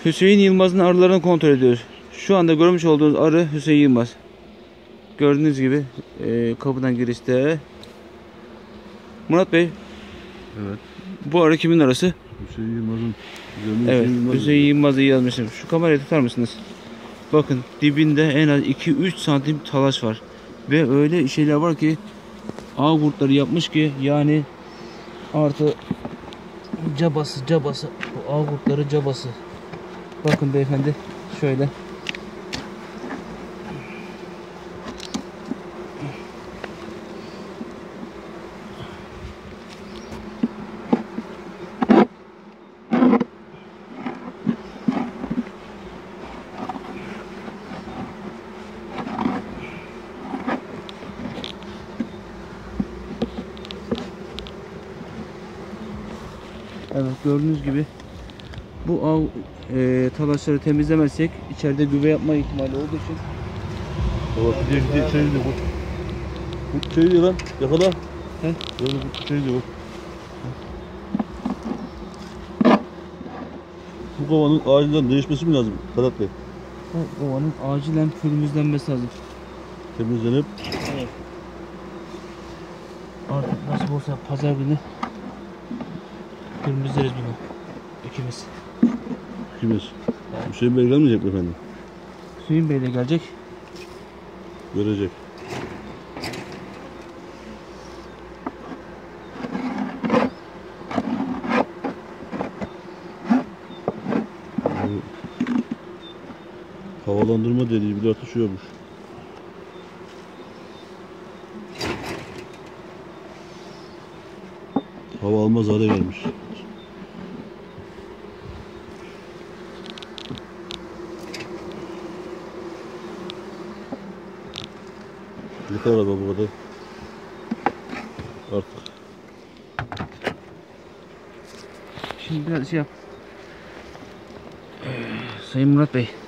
Hüseyin Yılmaz'ın arılarını kontrol ediyoruz. Şu anda görmüş olduğunuz arı Hüseyin Yılmaz. Gördüğünüz gibi kapıdan girişte. Murat Bey. Evet. Bu arı kimin arası? Hüseyin Yılmaz'ın. Evet, Hüseyin Yılmaz'ı yazmışım. Şu kamerayı tutar mısınız? Bakın dibinde en az 2-3 santim talaş var. Ve öyle şeyler var ki ağ kurtları yapmış ki yani artı cabası bu ağ kurtları cabası. Bakın beyefendi şöyle. Evet, gördüğünüz gibi bu av talaşları temizlemezsek içeride güve yapma ihtimali olduğu için Gidiyor içeri gidiyor. Bu içeri diyor lan. Yakala. He? Böyle bu içeri diyor. Bu kovanın acilen değişmesi mi lazım Ferhat Bey? bu ovanın acilen pürmüzlenmesi lazım. Temizlenip. Evet. Artık nasıl olsa pazar günü pürmüzleriz bunu ikimiz. Kimiz? Evet. Hüseyin Bey gelmeyecek mi efendim? Hüseyin Bey de gelecek. Görecek. Havalandırma deliği bile atışıyormuş. Hava almaz hale gelmiş. Yeter araba bu kadar. Artık. Şimdi biraz şey yap. Sayın Murat Bey.